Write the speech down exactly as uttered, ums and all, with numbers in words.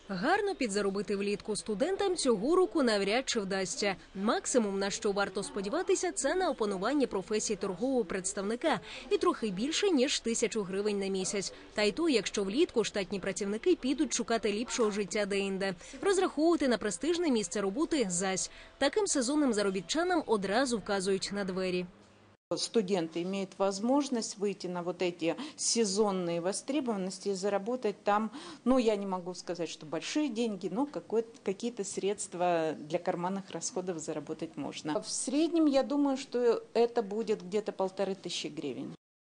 Гарно підзаробити влітку студентам цього року навряд чи вдасться. Максимум, на що варто сподіватися, це на опанування професії торгового представника і трохи більше, ніж тисячу гривень на місяць. Та й то, якщо влітку штатні працівники підуть шукати ліпшого життя де-інде. Розраховувати на престижне місце роботи – зась. Таким сезонним заробітчанам одразу вказують на двері. Студенты имеют возможность выйти на вот эти сезонные востребованности и заработать там, ну, я не могу сказать, что большие деньги, но какие-то средства для карманных расходов заработать можно. В среднем, я думаю, что это будет где-то полторы тысячи гривен.